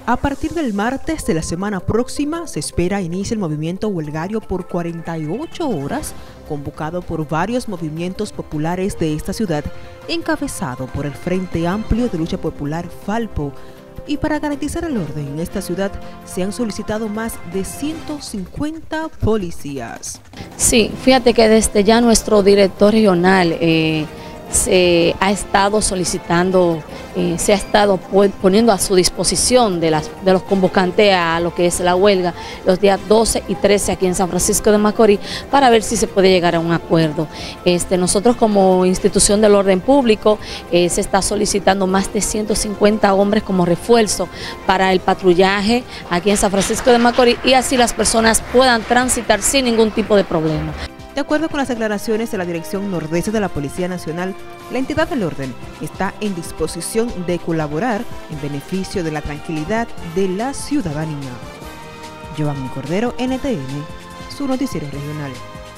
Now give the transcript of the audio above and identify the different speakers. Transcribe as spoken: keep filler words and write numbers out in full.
Speaker 1: A partir del martes de la semana próxima se espera inicie el movimiento huelgario por cuarenta y ocho horas, convocado por varios movimientos populares de esta ciudad, encabezado por el Frente Amplio de Lucha Popular Falpo. Y para garantizar el orden en esta ciudad se han solicitado más de ciento cincuenta policías.
Speaker 2: Sí, fíjate que desde ya nuestro director regional eh, se ha estado solicitando, eh, se ha estado poniendo a su disposición de, las, de los convocantes a lo que es la huelga los días doce y trece aquí en San Francisco de Macorís para ver si se puede llegar a un acuerdo. Este, nosotros como institución del orden público eh, se está solicitando más de ciento cincuenta hombres como refuerzo para el patrullaje aquí en San Francisco de Macorís y así las personas puedan transitar sin ningún tipo de problema.
Speaker 1: De acuerdo con las declaraciones de la Dirección Nordeste de la Policía Nacional, la entidad del orden está en disposición de colaborar en beneficio de la tranquilidad de la ciudadanía. Giovanni Cordero, N T N, su noticiero regional.